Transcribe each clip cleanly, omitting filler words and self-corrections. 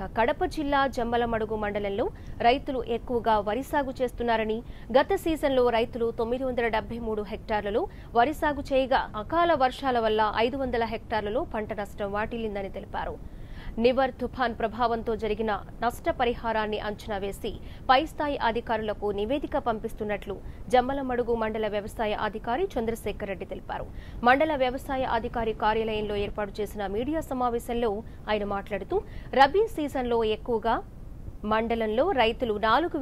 కడప జిల్లా జమ్మలమడుగు మండలంలో రైతులు ఎక్కువగా వరి సాగు చేస్తున్నారని, గత సీజన్లో రైతులు 973 హెక్టార్లలో వరి సాగు చేయగా అకాల వర్షాల వల్ల 500 హెక్టార్లలో పంట నష్టం వాటిల్లిందని తెలిపారు. నివర్ తుఫాన్ ప్రభావంతో జరిగిన నష్టపరిహారాన్ని అంచనా వేసి పై స్థాయి అధికారులకు నివేదిక పంపిస్తున్నట్లు జమ్మలమడుగు మండల వ్యవసాయ అధికారి చంద్రశేఖర్ రెడ్డి తెలిపారు. మండల వ్యవసాయ అధికారి కార్యాలయంలో ఏర్పాటు చేసిన మీడియా సమావేశంలో ఆయన మాట్లాడుతూ, రబీ సీజన్లో ఎక్కువగా మండలంలో రైతులు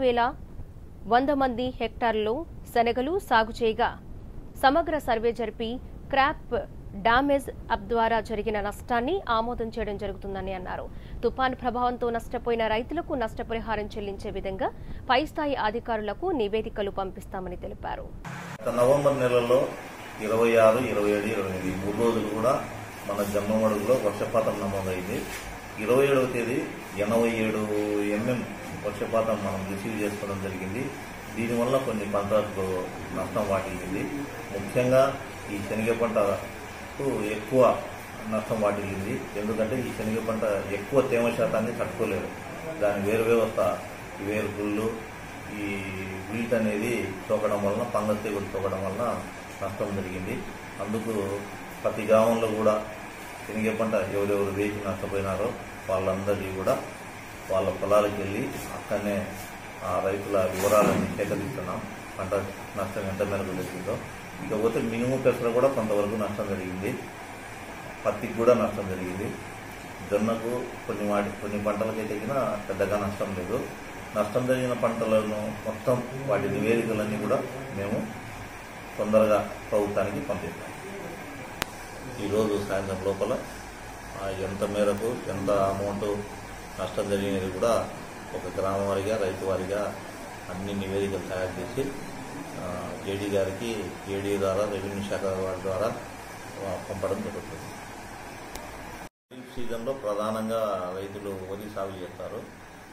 4100 మంది హెక్టార్లలో శనగలు సాగు చేయగా సమగ్ర సర్వే జరిపి క్రాప్ డామేజ్ యాప్ ద్వారా జరిగిన నష్టాన్ని ఆమోదం చేయడం జరుగుతుందని అన్నారు. తుఫాన్ ప్రభావంతో నష్టపోయిన రైతులకు నష్టపరిహారం చెల్లించే విధంగా పై స్థాయి అధికారులకు నివేదికలు పంపిస్తామని తెలిపారు. నవంబర్ నెలలో 26, 27, 28 3 రోజులు కూడా మన జమ్మలమడుగులో వర్షపాతం నమోదైంది. 27వ తేదీ 87 mm వర్షపాతం మనం రిసీవ్ చేసుకోవడం జరిగింది. దీనివల్ల కొన్ని పంటలకు నష్టం వాటిల్లింది. ముఖ్యంగా ఈ శనగ పంటకు ఎక్కువ నష్టం వాటిల్లింది. ఎందుకంటే ఈ శనగ పంట ఎక్కువ తేమ శాతాన్ని తట్టుకోలేదు. దాని వేరు వ్యవస్థ, ఈ వేరుకుళ్ళు, ఈ వీట్ అనేది తోకడం వలన, ఫంగస్ తెగులు తోకడం వలన నష్టం జరిగింది. అందుకు ప్రతి గ్రామంలో కూడా శనగ పంట ఎవరెవరు వేసి నష్టపోయినారో వాళ్ళందరినీ కూడా వాళ్ళ పొలాలకు వెళ్ళి అక్కడనే ఆ రైతుల వివరాలన్నీ సేకరిస్తున్నాం. పంట నష్టం ఎంత మేరకు జరిగిందో. ఇకపోతే మినుము పెసర కూడా కొంతవరకు నష్టం జరిగింది. పత్తికి కూడా నష్టం జరిగింది. జొన్నకు కొన్ని పంటలకైతే పెద్దగా నష్టం లేదు. నష్టం జరిగిన పంటలను మొత్తం వాటి నివేదికలన్నీ కూడా మేము తొందరగా ప్రభుత్వానికి పంపిస్తాం. ఈరోజు సాయంత్రం లోపల ఎంత మేరకు ఎంత అమౌంట్ నష్టం జరిగినది కూడా ఒక గ్రామం వారిగా, రైతు వారిగా అన్ని నివేదికలు తయారు చేసి జేడీ గారికి, జేడీ ద్వారా, రెవెన్యూ శాఖ వారి ద్వారా పంపడం జరుగుతుంది. ఖరీఫ్ సీజన్లో ప్రధానంగా రైతులు వరి సాగు చేస్తారు.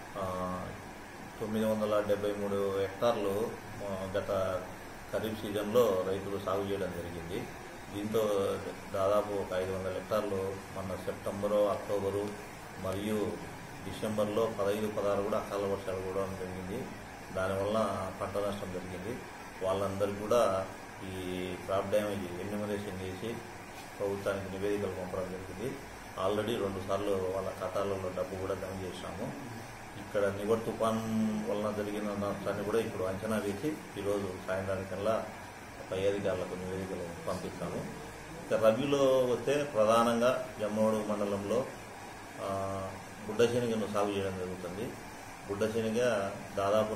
973 హెక్టార్లు గత ఖరీఫ్ సీజన్లో రైతులు సాగు చేయడం జరిగింది. దీంతో దాదాపు ఒక 500 హెక్టార్లు మన సెప్టెంబరు, అక్టోబరు మరియు డిసెంబర్లో 15, 16 కూడా అకాల వర్షాలు కూడా జరిగింది. దానివల్ల పంట నష్టం జరిగింది. వాళ్ళందరికీ కూడా ఈ క్రాప్ డ్యామేజ్ ఎన్యూమరేషన్ చేసి ప్రభుత్వానికి నివేదికలు పంపడం జరిగింది. ఆల్రెడీ 2 సార్లు వాళ్ళ ఖాతాలలో డబ్బు కూడా జమ చేశాము. ఇక్కడ నివర్ తుఫాన్ వలన జరిగిన నష్టాన్ని కూడా ఇప్పుడు అంచనా వేసి ఈరోజు సాయంత్రానికల్లా పై అధికారులకు నివేదికలు పంపిస్తాము. ఇక రబీలో వస్తే ప్రధానంగా జమ్మలమడుగు మండలంలో బుడ్డ శనగను సాగు చేయడం జరుగుతుంది. బుడ్డ శనగ దాదాపు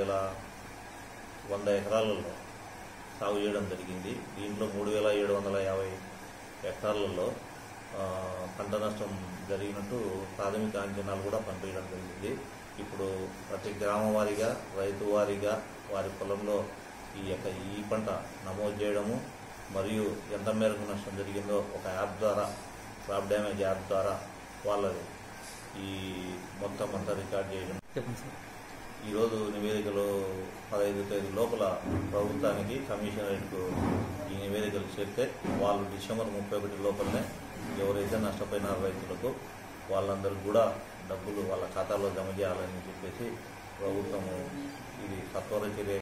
4100 ఎకరాలలో సాగు చేయడం జరిగింది. దీంట్లో 3750 హెక్టార్లలో పంట నష్టం జరిగినట్టు ప్రాథమిక అంచనాలు కూడా పంపించడం జరిగింది. ఇప్పుడు ప్రతి గ్రామం వారీగా, రైతు వారీగా వారి పొలంలో ఈ పంట నమోదు చేయడము మరియు ఎంత మేరకు నష్టం జరిగిందో ఒక యాప్ ద్వారా, క్రాప్ డ్యామేజ్ యాప్ ద్వారా వాళ్ళది ఈ మొత్తం అంతా రికార్డ్ చేయడం. ఈరోజు నివేదికలు 15వ తేదీ లోపల ప్రభుత్వానికి, కమిషనరేట్కు ఈ నివేదికలు చేస్తే వాళ్ళు డిసెంబర్ 31 లోపలనే ఎవరైతే నష్టపోయినారో రైతులకు వాళ్ళందరికీ కూడా డబ్బులు వాళ్ళ ఖాతాలో జమ చేయాలని చెప్పేసి ప్రభుత్వము ఇది సత్వర చర్య